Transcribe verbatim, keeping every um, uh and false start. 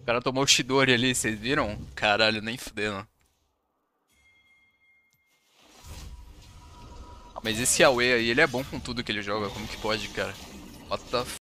cara tomou o Chidori ali, vocês viram? Caralho, nem fudendo. Ah, mas esse Aue aí, ele é bom com tudo que ele joga. Como que pode, cara? What the